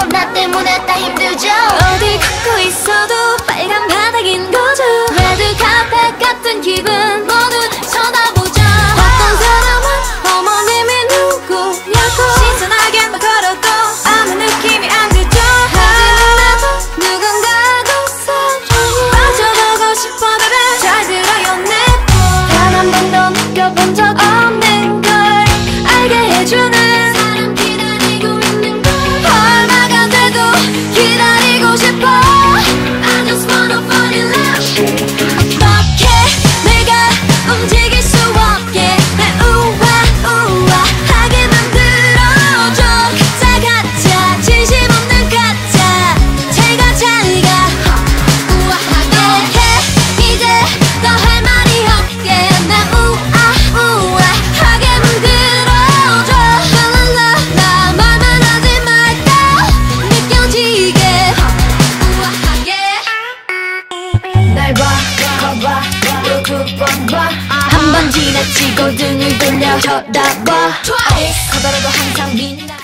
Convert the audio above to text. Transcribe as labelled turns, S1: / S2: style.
S1: 나 때문에 다 힘들죠.
S2: 어디 걷고 있어도 빨간 바닥인 거죠.
S1: 레드 카펫 같은 기분 모두 쳐다보죠.
S2: 어떤 사람은 어머님이 누구냐고
S1: 신선하게 막 걸어도 아무 느낌이 안 들죠.
S2: 하지만 나도 누군가하고 사랑해
S1: 빠져보고 싶어 baby. 잘 들어요 단 한 번도 느껴본 적 없는 걸 알게 해주는 사람 기다리고 있는 걸 얼마가 돼도 기다리고 싶어. I just wanna fall in love. 어떻게 내가 움직일 수 없게 날 우아하게 만들어줘. 가짜 가짜 진심 없는 가짜 잘가 우아하게 해. 이제 더 할 말이 없게 날 우아하게 만들어줘. 랄랄라 말만 하지 말고 느껴지게 우아하게. 날 봐, 봐봐, 또 두 번 봐. 한 번 지나치고 등을 돌려 쳐다봐. Twice 커다라도 항상 빛나.